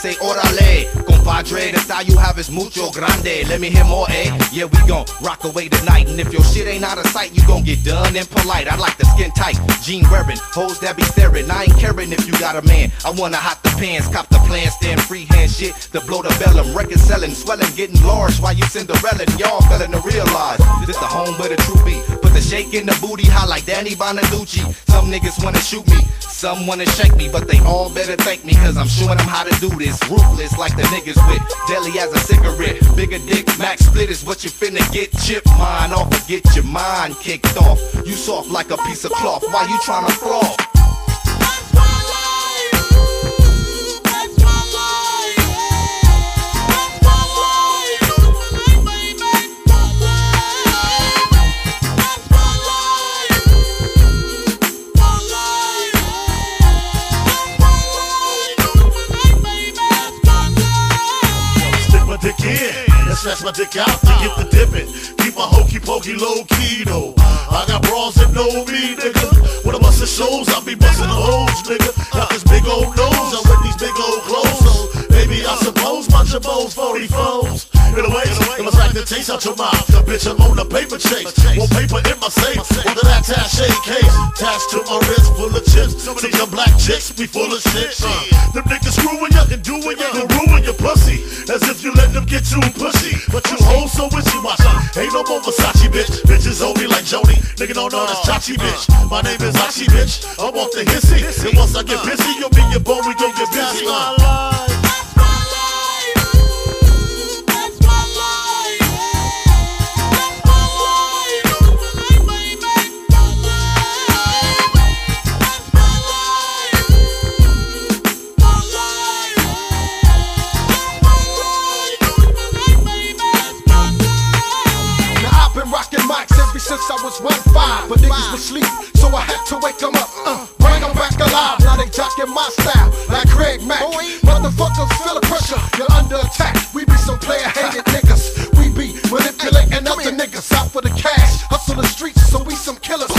say orale. Compadre, the style you have is mucho grande. Let me hear more, eh? Yeah, we gon' rock away tonight. And if your shit ain't out of sight, you gon' get done and polite. I like the skin tight, jean wearing, hoes that be staring. I ain't caring if you got a man. I wanna hot the pants, cop the plan, stand freehand shit to blow the bellum. Record selling, swelling, getting large while you Cinderella. And y'all failing to realize this the home where the true beat. Put the shake in the booty high like Danny Bonaducci. Some niggas wanna shoot me, some wanna shake me, but they all better thank me, cause I'm showing them how to do this. Ruthless like the niggas with deli as a cigarette. Bigger dick, max split is what you finna get. Chip mine off or get your mind kicked off. You soft like a piece of cloth, why you tryna flop? Dick in and snatch my dick out to get the dipping. Keep my hokey pokey low key though. I got bras that know me, nigga. When I bust the shows, I be busting hoes, nigga. Got this big old nose, I wear these big old clothes. So baby, I suppose my jabos 40 foes. In a way, it was like the taste out your mouth. The bitch, I'm on a paper chase. More paper in my safe. Under that attaché case, attached to my wrist full of chips. Some of them black chicks, we full of shit. Them niggas screwing you and doing you to ruin your pussy. As if you let them get too pushy. But you hold so wishy-washy. Ain't no more Versace, bitch. Bitches hold me like Jody. Nigga don't know that's Chachi, bitch. My name is Hachi, bitch. I'm off the hissy. And once I get busy, you'll be your bone, we gon' get busy. Since I was 1-5, but niggas was sleep, so I had to wake them up, bring them back alive. Now they jockin' my style, like Craig Mack. Motherfuckers feel the pressure, you're under attack. We be some player-hated niggas. We be manipulating other niggas out for the cash. Hustle the streets, so we some killers.